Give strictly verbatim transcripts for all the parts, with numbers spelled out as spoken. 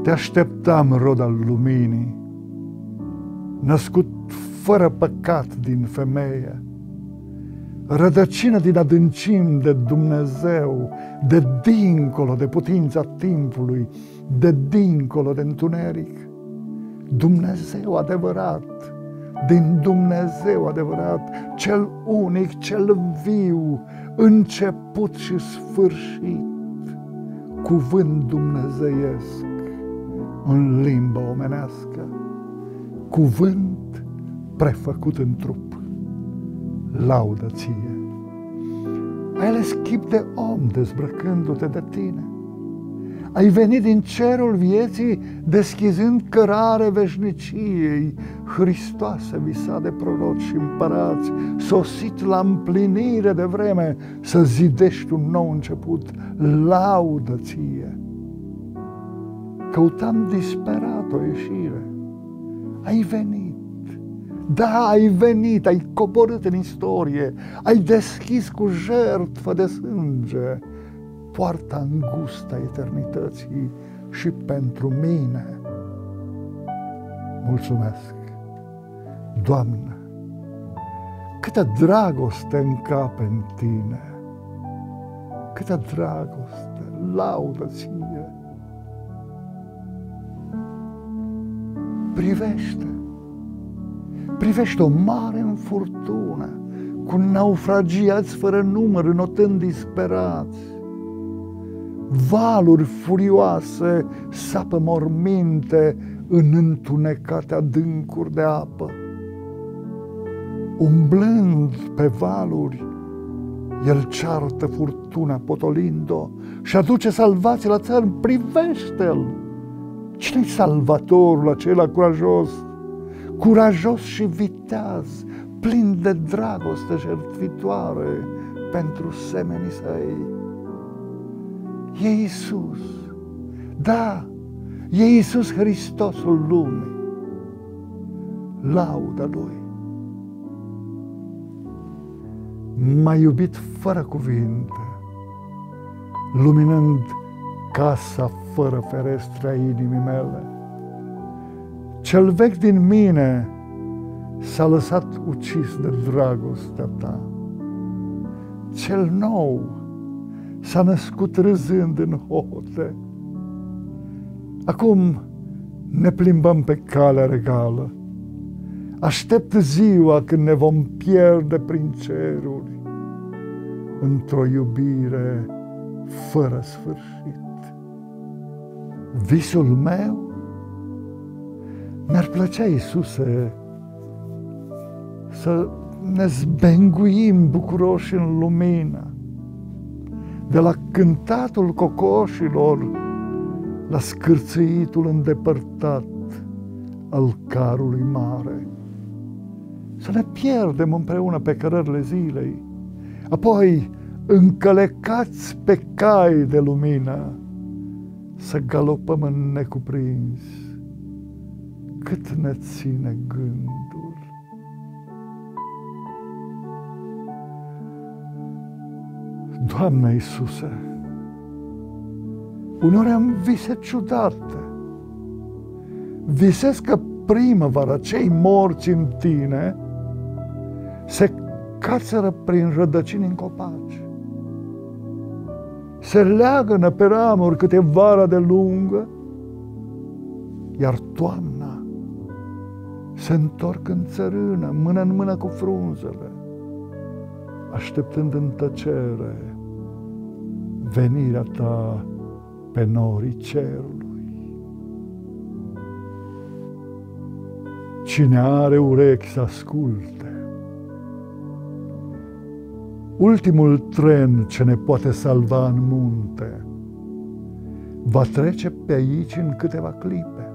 Te așteptam, rod al luminii, născut fără păcat din femeie, rădăcină din adâncim de Dumnezeu, de dincolo de putința timpului, de dincolo de întuneric. Dumnezeu adevărat, din Dumnezeu adevărat, cel unic, cel viu, început și sfârșit, cuvânt dumnezeiesc în limbă omenească, cuvânt prefăcut în trup, laudă ție. Ai ales chip de om dezbrăcându-te de tine. Ai venit din cerul vieții deschizând cărare veșniciei. Hristoase visat de proroci și împărați, sosit la împlinire de vreme să zidești un nou început, laudă ție. Căutam disperat o ieșire. Ai venit, da, ai venit, ai coborât în istorie, ai deschis cu jertfă de sânge poarta îngustă a eternității și pentru mine. Mulțumesc, Doamne, câtă dragoste încape în tine, câtă dragoste, laudă ție. Privește, privește o mare în furtună, cu naufragiați fără număr, înotând disperați. Valuri furioase sapă morminte în întunecate adâncuri de apă. Umblând pe valuri, el ceartă furtuna potolind-o și aduce salvație la țărm. Privește-l! Cine-i salvatorul acela curajos? Curajos și viteaz, plin de dragoste jertfitoare pentru semenii săi. E Iisus, da, e Iisus Hristosul lumii, laudă Lui. M-a iubit fără cuvinte, luminând casa fără ferestre a inimii mele. Cel vechi din mine s-a lăsat ucis de dragostea ta. Cel nou s-a născut râzând în hohote. Acum ne plimbăm pe calea regală. Aștept ziua când ne vom pierde prin ceruri într-o iubire fără sfârșit. Visul meu mi-ar plăcea, Iisuse, să ne zbenguim bucuroși în lumină, de la cântatul cocoșilor la scârțâitul îndepărtat al carului mare. Să ne pierdem împreună pe cărările zilei, apoi încălecați pe cai de lumină, să galopăm în necuprins cât ne ține gândul. Doamne Iisuse, uneori am vise ciudate. Visez că primăvara, cei morți în tine, se cațără prin rădăcini în copaci. Se leagănă pe ramuri câte vara de lungă, iar toamna se întorc în țărână, mână în mână cu frunzele, așteptând în tăcere venirea ta pe norii cerului. Cine are urechi să asculte, ultimul tren ce ne poate salva în munte va trece pe aici în câteva clipe.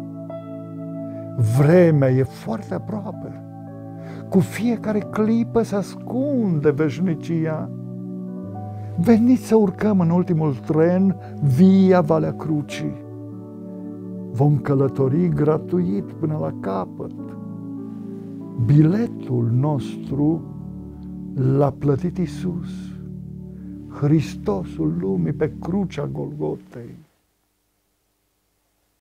Vremea e foarte aproape. Cu fiecare clipă se ascunde veșnicia. Veniți să urcăm în ultimul tren via Valea Crucii. Vom călători gratuit până la capăt. Biletul nostru l-a plătit Iisus, Hristosul lumii pe crucea Golgotei.